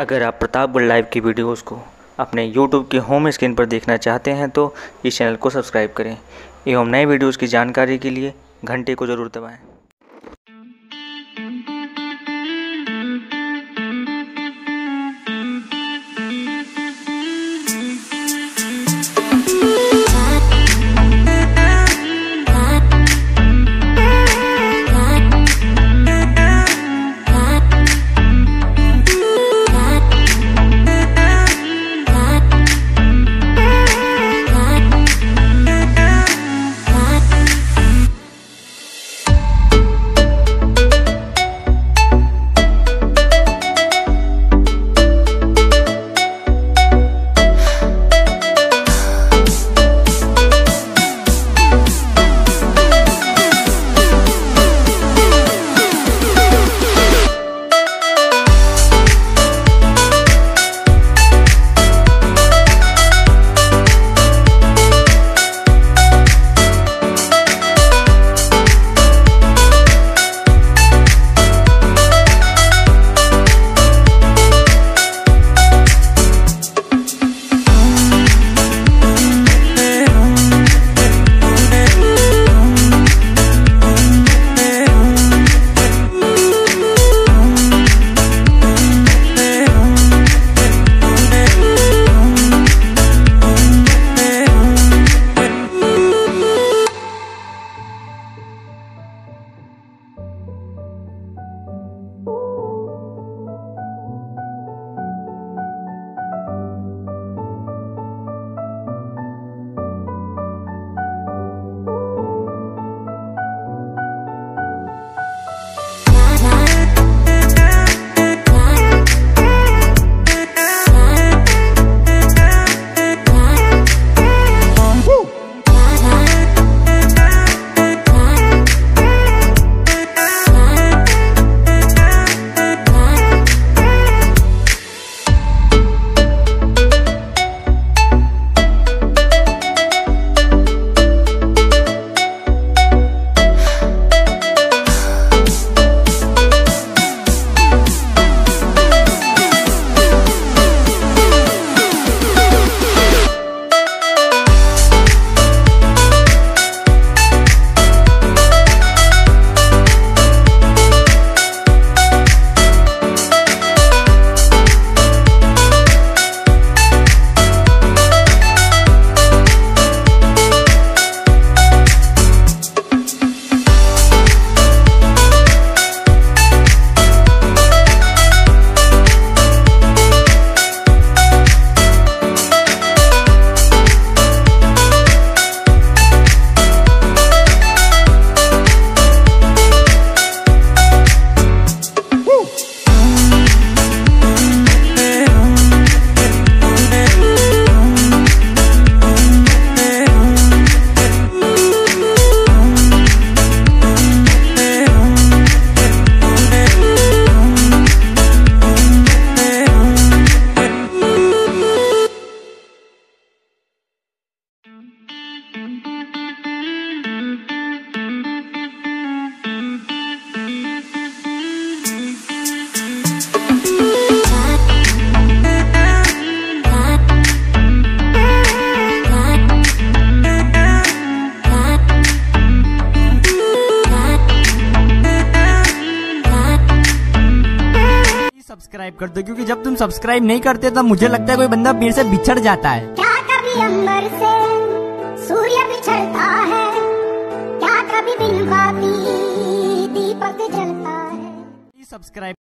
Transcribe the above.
अगर आप प्रतापगढ़ लाइव की वीडियोस को अपने YouTube के होम स्क्रीन पर देखना चाहते हैं तो इस चैनल को सब्सक्राइब करें एवं नए वीडियोस की जानकारी के लिए घंटे को ज़रूर दबाएं। सब्सक्राइब कर दो, क्योंकि जब तुम सब्सक्राइब नहीं करते तब मुझे लगता है कोई बंदा मेरे से बिछड़ जाता है। क्या कभी अंबर से सूर्य बिछड़ता है, क्या कभी बिन बाती दीपक जलता है। सब्सक्राइब